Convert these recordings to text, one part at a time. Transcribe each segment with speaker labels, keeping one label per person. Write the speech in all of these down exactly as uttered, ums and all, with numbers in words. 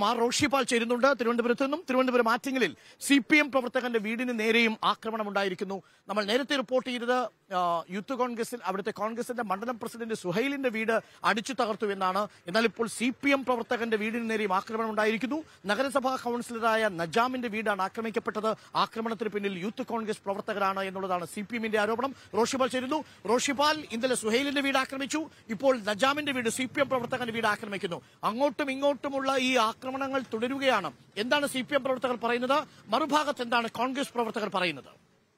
Speaker 1: ഒപ്പം ആർ റോഷിപാൽ ചേരുന്നുണ്ട് തിരുവനന്തപുരത്ത് നിന്നും. തിരുവനന്തപുരം ആറ്റിങ്ങലിൽ സി പി എം പ്രവർത്തകന്റെ വീടിന് നേരെയും ആക്രമണം ഉണ്ടായിരിക്കുന്നു. നമ്മൾ നേരത്തെ റിപ്പോർട്ട് ചെയ്തത് യൂത്ത് കോൺഗ്രസിൽ അവിടുത്തെ കോൺഗ്രസിന്റെ മണ്ഡലം പ്രസിഡന്റ് സുഹൈലിന്റെ വീട് അടിച്ചു തകർത്തു എന്നാണ്. എന്നാൽ ഇപ്പോൾ സി പി എം പ്രവർത്തകന്റെ വീടിന് നേരെയും ആക്രമണം ഉണ്ടായിരിക്കുന്നു. നഗരസഭാ കൌൺസിലറായ നജാമിന്റെ വീടാണ് ആക്രമിക്കപ്പെട്ടത്. ആക്രമണത്തിന് പിന്നിൽ യൂത്ത് കോൺഗ്രസ് പ്രവർത്തകരാണ് എന്നുള്ളതാണ് സി പി എമ്മിന്റെ ആരോപണം. റോഷിപാൽ ചേരുന്നു. റോഷിപാൽ, ഇന്നലെ സുഹൈലിന്റെ വീട് ആക്രമിച്ചു, ഇപ്പോൾ നജാമിന്റെ വീട്, സി പി എം പ്രവർത്തകന്റെ വീട് ആക്രമിക്കുന്നു. അങ്ങോട്ടും ഇങ്ങോട്ടുമുള്ള ഈ ആക്രമണങ്ങൾ തുടരുകയാണ്. എന്താണ് സി പി എം പ്രവർത്തകർ പറയുന്നത്? മറുഭാഗത്ത് എന്താണ് കോൺഗ്രസ് പ്രവർത്തകർ പറയുന്നത്?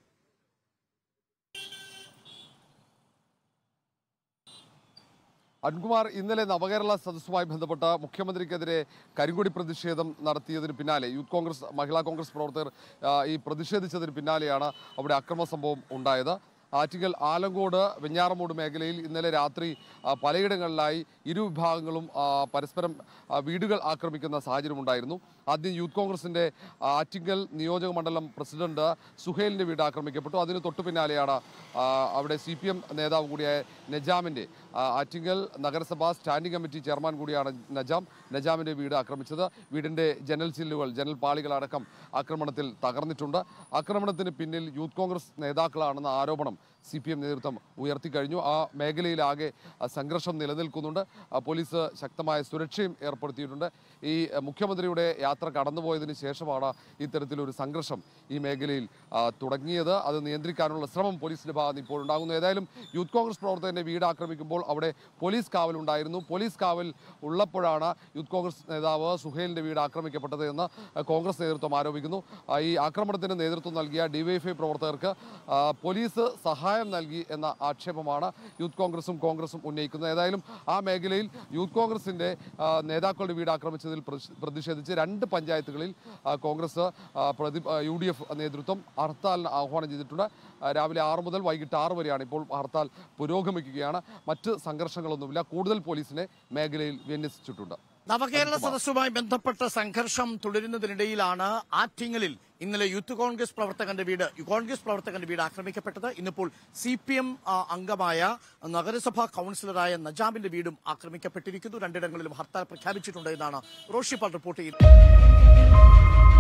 Speaker 2: അരുൺകുമാർ, ഇന്നലെ നവകേരള സദസ്സുമായി ബന്ധപ്പെട്ട് മുഖ്യമന്ത്രിക്കെതിരെ കരിങ്കൊടി പ്രതിഷേധം നടത്തിയതിന് പിന്നാലെ യൂത്ത് കോൺഗ്രസ് മഹിളാ കോൺഗ്രസ് പ്രവർത്തകർ ഈ പ്രതിഷേധിച്ചതിന് പിന്നാലെയാണ് അവിടെ അക്രമ സംഭവം ഉണ്ടായത്. ആറ്റിങ്ങൽ ആലങ്കോട് വെഞ്ഞാറമൂട് മേഖലയിൽ ഇന്നലെ രാത്രി പലയിടങ്ങളിലായി ഇരു വിഭാഗങ്ങളും പരസ്പരം വീടുകൾ ആക്രമിക്കുന്ന സാഹചര്യമുണ്ടായിരുന്നു. ആദ്യം യൂത്ത് കോൺഗ്രസിൻ്റെ ആറ്റിങ്ങൽ നിയോജക മണ്ഡലം പ്രസിഡന്റ് സുഹേലിൻ്റെ വീട് ആക്രമിക്കപ്പെട്ടു. അതിന് തൊട്ടു പിന്നാലെയാണ് അവിടെ സി പി എം നേതാവ് കൂടിയായ നജാമിൻ്റെ, ആറ്റിങ്ങൽ നഗരസഭാ സ്റ്റാൻഡിംഗ് കമ്മിറ്റി ചെയർമാൻ കൂടിയാണ് നജാം, നജാമിൻ്റെ വീട് ആക്രമിച്ചത്. വീടിൻ്റെ ജനൽ ചില്ലുകൾ, ജനൽ പാളികളടക്കം ആക്രമണത്തിൽ തകർന്നിട്ടുണ്ട്. ആക്രമണത്തിന് പിന്നിൽ യൂത്ത് കോൺഗ്രസ് നേതാക്കളാണെന്ന ആരോപണം സി പി എം നേതൃത്വം ഉയർത്തിക്കഴിഞ്ഞു. ആ മേഖലയിലാകെ സംഘർഷം നിലനിൽക്കുന്നുണ്ട്. പോലീസ് ശക്തമായ സുരക്ഷയും ഏർപ്പെടുത്തിയിട്ടുണ്ട്. ഈ മുഖ്യമന്ത്രിയുടെ യാത്ര കടന്നുപോയതിന് ശേഷമാണ് ഇത്തരത്തിലൊരു സംഘർഷം ഈ മേഖലയിൽ തുടങ്ങിയത്. അത് നിയന്ത്രിക്കാനുള്ള ശ്രമം പോലീസിന്റെ ഭാഗത്ത് ഇപ്പോൾ ഉണ്ടാകുന്നു. ഏതായാലും യൂത്ത് കോൺഗ്രസ് പ്രവർത്തകന്റെ വീട് ആക്രമിക്കുമ്പോൾ അവിടെ പോലീസ് കാവലുണ്ടായിരുന്നു. പോലീസ് കാവൽ ഉള്ളപ്പോഴാണ് യൂത്ത് കോൺഗ്രസ് നേതാവ് സുഹേലിന്റെ വീട് ആക്രമിക്കപ്പെട്ടത് എന്ന് കോൺഗ്രസ് നേതൃത്വം ആരോപിക്കുന്നു. ഈ ആക്രമണത്തിന് നേതൃത്വം നൽകിയ ഡിവൈഎഫ്ഐ പ്രവർത്തകർക്ക് പോലീസ് സഹായം നൽകി എന്ന ആക്ഷേപമാണ് യൂത്ത് കോൺഗ്രസും കോൺഗ്രസും ഉന്നയിക്കുന്നത്. ഏതായാലും ആ മേഖലയിൽ യൂത്ത് കോൺഗ്രസിന്റെ നേതാക്കളുടെ വീട് ആക്രമിച്ചതിൽ പ്രതിഷേധിച്ച് രണ്ട് പഞ്ചായത്തുകളിൽ കോൺഗ്രസ് പ്രതി യു ഡി എഫ് നേതൃത്വം ഹർത്താലിന് ആഹ്വാനം ചെയ്തിട്ടുണ്ട്. രാവിലെ ആറ് മുതൽ വൈകിട്ട് ആറ് വരെയാണ് ഇപ്പോൾ ഹർത്താൽ പുരോഗമിക്കുകയാണ്. മറ്റ് സംഘർഷങ്ങളൊന്നുമില്ല. കൂടുതൽ പോലീസിനെ മേഖലയിൽ വിന്യസിച്ചിട്ടുണ്ട്.
Speaker 1: നവകേരള സദസ്സുമായി ബന്ധപ്പെട്ട സംഘർഷം തുടരുന്നതിനിടയിലാണ് ആറ്റിങ്ങലിൽ ഇന്നലെ യൂത്ത് കോൺഗ്രസ് പ്രവർത്തകന്റെ വീട് കോൺഗ്രസ് പ്രവർത്തകന്റെ വീട് ആക്രമിക്കപ്പെട്ടത്. ഇന്നിപ്പോൾ സി പി എം അംഗമായ നഗരസഭാ കൌൺസിലറായ നജാമിന്റെ വീടും ആക്രമിക്കപ്പെട്ടിരിക്കുന്നു. രണ്ടിടങ്ങളിലും ഹർത്താൽ പ്രഖ്യാപിച്ചിട്ടുണ്ട് എന്നാണ് റോഷിപാൽ റിപ്പോർട്ട് ചെയ്യുന്നത്.